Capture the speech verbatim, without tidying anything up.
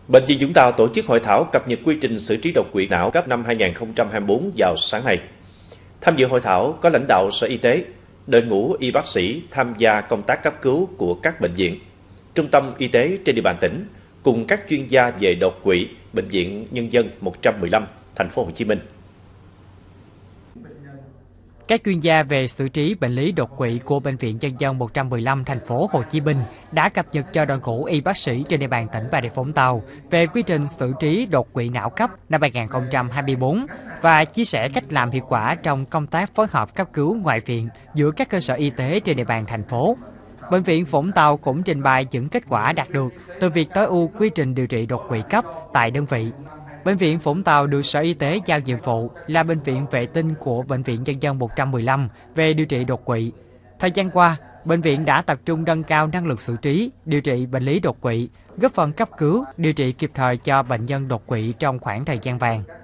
Bệnh viện Vũng Tàu tổ chức hội thảo cập nhật quy trình xử trí đột quỵ não cấp năm hai nghìn không trăm hai mươi tư vào sáng nay. Tham dự hội thảo có lãnh đạo Sở Y tế, đội ngũ y bác sĩ tham gia công tác cấp cứu của các bệnh viện, trung tâm y tế trên địa bàn tỉnh, cùng các chuyên gia về đột quỵ Bệnh viện Nhân dân một trăm mười lăm, Thành phố Hồ Chí Minh. Các chuyên gia về xử trí bệnh lý đột quỵ của Bệnh viện Nhân dân một trăm mười lăm Thành phố Hồ Chí Minh đã cập nhật cho đội ngũ y bác sĩ trên địa bàn tỉnh Bà Rịa Vũng Tàu về quy trình xử trí đột quỵ não cấp năm hai nghìn không trăm hai mươi tư và chia sẻ cách làm hiệu quả trong công tác phối hợp cấp cứu ngoại viện giữa các cơ sở y tế trên địa bàn thành phố. Bệnh viện Vũng Tàu cũng trình bày những kết quả đạt được từ việc tối ưu quy trình điều trị đột quỵ cấp tại đơn vị. Bệnh viện Vũng Tàu được Sở Y tế giao nhiệm vụ là bệnh viện vệ tinh của Bệnh viện Nhân dân một trăm mười lăm về điều trị đột quỵ. Thời gian qua, bệnh viện đã tập trung nâng cao năng lực xử trí, điều trị bệnh lý đột quỵ, góp phần cấp cứu, điều trị kịp thời cho bệnh nhân đột quỵ trong khoảng thời gian vàng.